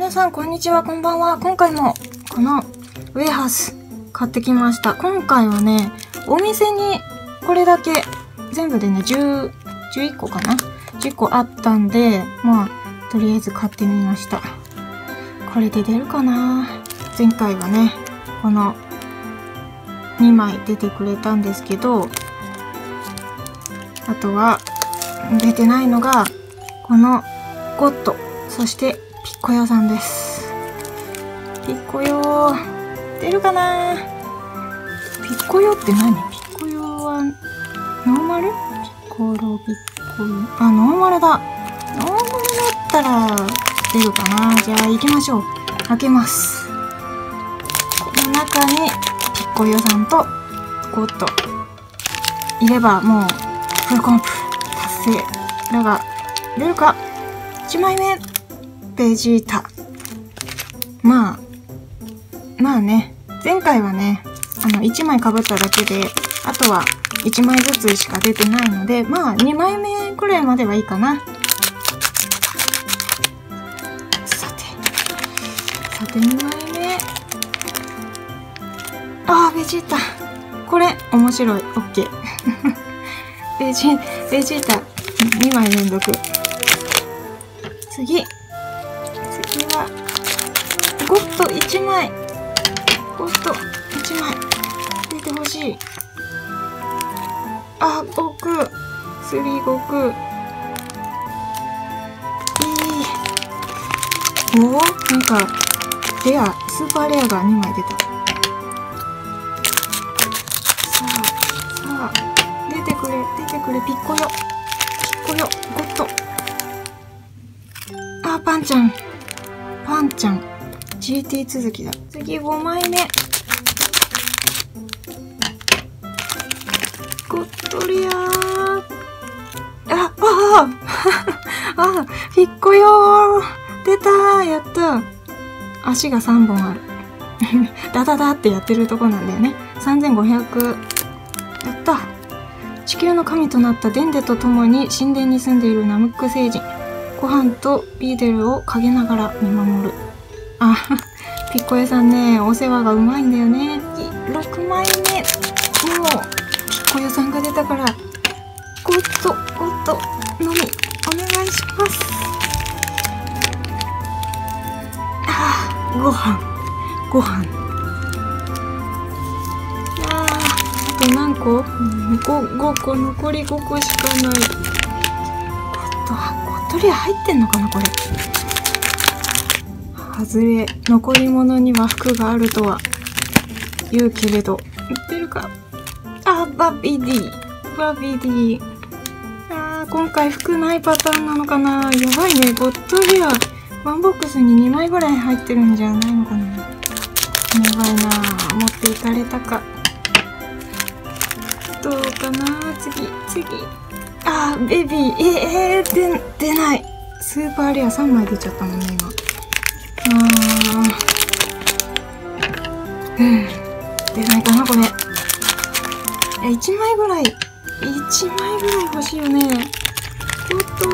皆さんこんにちは、こんばんは。今回もこのウェハース買ってきました。今回はね、お店にこれだけ全部でね11個かな、10個あったんで、まあとりあえず買ってみました。これで出るかな。前回はねこの2枚出てくれたんですけど、あとは出てないのがこのゴッド、そしてピッコヨさんです。ピッコヨ出るかな。ピッコヨって何？ピッコヨはノーマル？ピッコロ、ピッコヨ。あ、ノーマルだ。ノーマルだったら出るかな。じゃあ行きましょう。開けます。この中にピッコヨさんとゴッドいればもうフルコンプ達成だが、出るか。1枚目ベジータ。まあね、前回はね1枚かぶっただけで、あとは1枚ずつしか出てないので、まあ2枚目くらいまではいいかな。さて2枚目。ベジータ。これ面白い。 OK ベジータ2枚連続。次はゴッド1枚。ゴッド1枚出てほしい。悟空3悟空。なんかレア、スーパーレアが2枚出た。さあ出てくれピッコヨゴッド。パンちゃん GT 続きだ。次5枚目ゴッドレア。ピッコヨ出たー。やった。足が3本あるダダダってやってるとこなんだよね。3500。やった。地球の神となったデンデと共に神殿に住んでいるナムック星人ご飯とビーデルを陰ながら見守る。ピッコヨさんね、お世話がうまいんだよね。6枚目。もうピッコヨさんが出たからゴッドのみお願いします。ご飯。あと何個？5個、残り5個しかない。ゴッドレア入ってんのかなこれ。外れ。残り物には服があるとは言うけれど、出るか。バビディ。今回服ないパターンなのかな。やばいね。ゴッドレアワンボックスに2枚ぐらい入ってるんじゃないのかな。やばいな。持っていかれたか。どうかな。次。ベビー。出ない。スーパーレア3枚出ちゃったもんね今。出ないかなこれ。1枚ぐらい欲しいよね。ゴッド。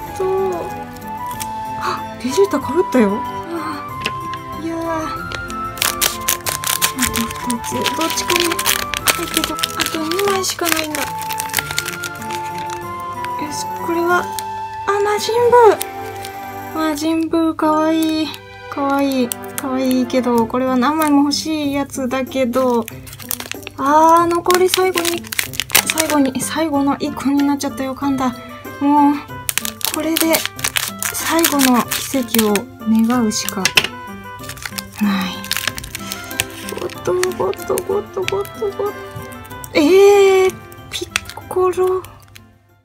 ベジータかぶったよ。いやー、あと2つ。どっちかにだけど、あと2枚しかないんだ。よし、これは魔人ブーかわいいけど、これは何枚も欲しいやつだけど、残り最後の1個になっちゃったよ。噛んだ。もうこれで最後の奇跡を願うしかない。ゴッド。ピッコロ。